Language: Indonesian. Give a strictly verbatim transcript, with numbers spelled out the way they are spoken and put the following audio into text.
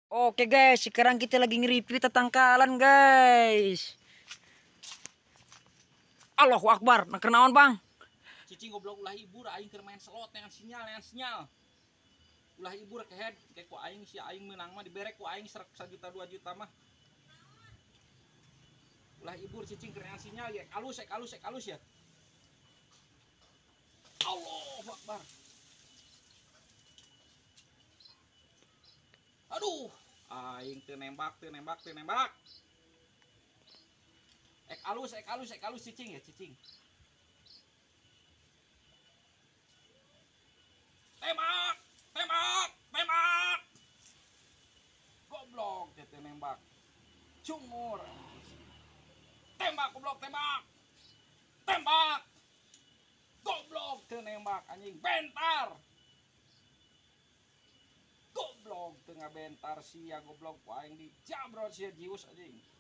Oke guys, sekarang kita lagi nge-review tatangkalan guys. Allahu Akbar, nah kenaon bang? Cicing goblok ulah ibu aing keur main slot dengan sinyal dengan sinyal. Ulah ibu rek head kayak ku aing si aing menang mah diberek ku aing serak satu juta dua juta mah. Ulah ibu cicing keur dengan sinyal ya. Alus ya, alus ya, alus ya. Allahu Akbar. Aduh, aing teu nembak, teu nembak, teu nembak. Ek alus, ek alus, ek alus cicing ya, cicing. Tembak, tembak, tembak. Goblok, teu nembak. Cungur. Tembak, goblok, tembak. Tembak. Goblok, teu nembak anjing, bentar. Goblok tengah bentar sia goblok ku aing di jabrot sia jius anjing.